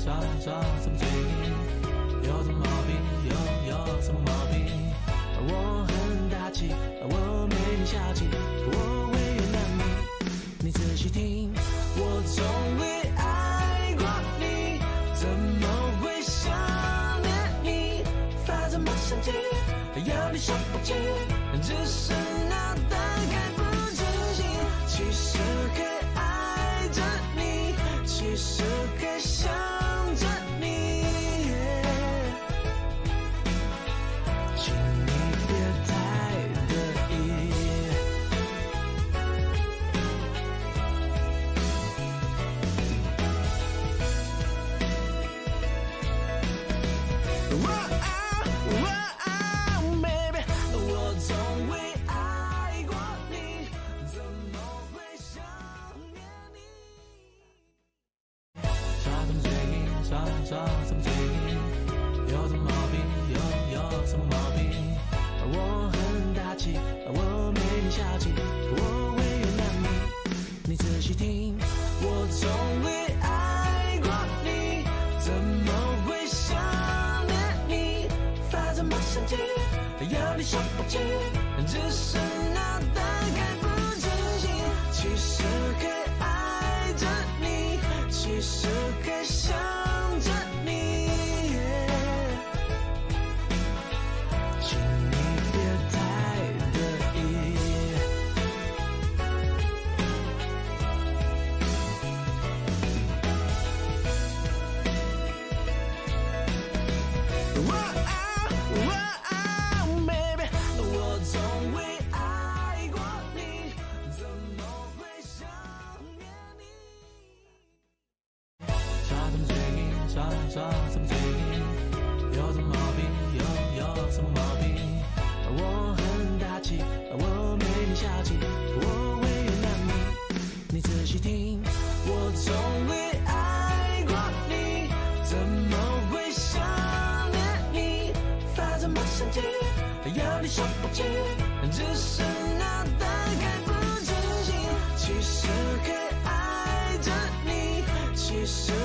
耍什么嘴硬？有什么毛病？有什么毛病？我很大气，我没你小气，我会原谅你。你仔细听，我从未爱过你，怎么会想念你？发什么神经？要你想不起，只是脑袋还不清醒。其实还爱着你，其实还想着你。请你别太得意。Baby， 我从未爱过你，怎么会想念你？耍什么嘴硬？耍什么嘴硬？有什么毛病？有什么毛病？我很大气，我没你小气，我会原谅你。你仔细听，我从未爱过你，怎么会想念你？发什么神经？要你想不起，只是脑袋还不清醒。其实还爱着你，其实还想着你。请你别太得意。Baby， 我从未爱过你，怎么会想念你？耍什么嘴硬？耍什么嘴硬？有什么毛病？有什么毛病？我很大气，我没你小气，我会原谅你。你仔细听，我从未爱过你，怎么会想念你？发什么神经？要你想不起，只是脑袋还不清醒。其实还爱着你，其实